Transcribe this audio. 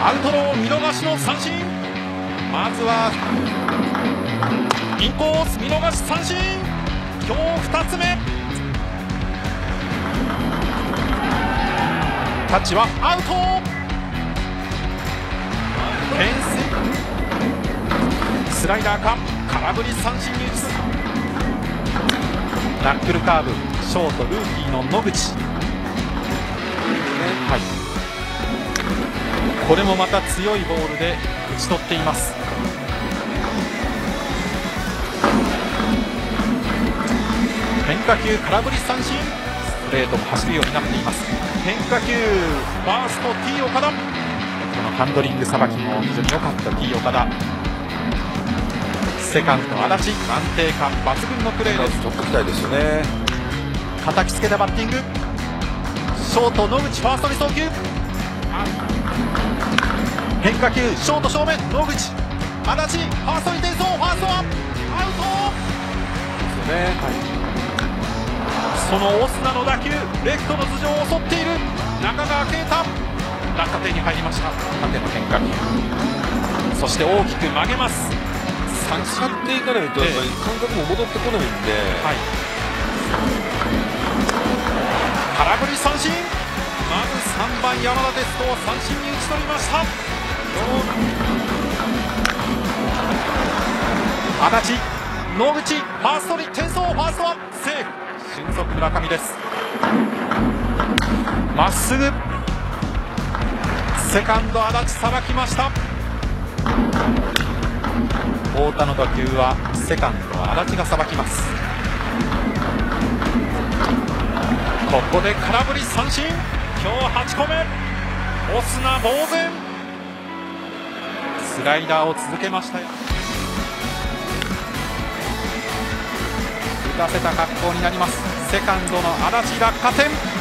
アウトロー見逃しの三振。まずはインコース見逃し三振。今日2つ目。タッチはアウト。牽制スライダーか空振り三振に移す。ナックルカーブショートルーキーの野口、はい、これもまた強いボールで打ち取っています。変化球空振り三振。ストレートも走るようになっています。変化球ファースト T 岡田、このハンドリングさばきも非常に良かった T 岡田。セカンド足立、安定感抜群のプレーです。 ちょっと期待ですよね。 叩きつけたバッティング。ショート野口ファーストに送球。変化球ショート正面野口、足立ファーストに転送。ファーストはアウトですよね、はい、そのオスナの打球レフトの頭上を襲っている。中川圭太、落下点に入りました。縦の変化球、そして大きく曲げます。 使っていかないとやっぱり感覚も戻ってこないんで、 はい、空振り三振。まず3番山田哲人を三振に打ち取りました。足立野口ファーストに転送。ファーストはセーフ。俊足村上です。まっすぐセカンド足立さばきました。太田の打球はセカンド足立がさばきます。ここで空振り三振。今日8個目。オスナ呆然。スライダーを続けましたよ。打たせた格好になります。セカンドの足立落下点。